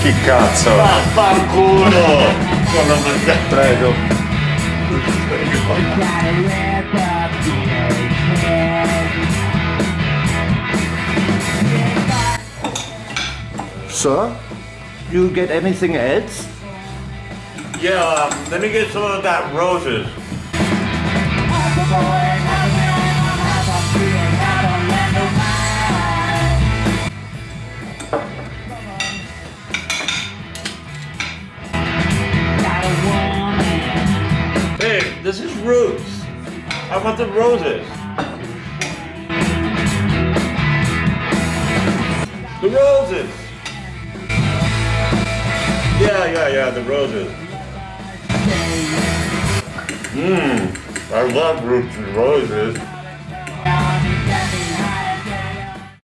Chi cazzo? Vaffanculo! Prego. Sir, you get anything else? Yeah, let me get some of that roses. Hey, this is roots. I want the roses. The roses. Yeah, the roses. I love roots and roses.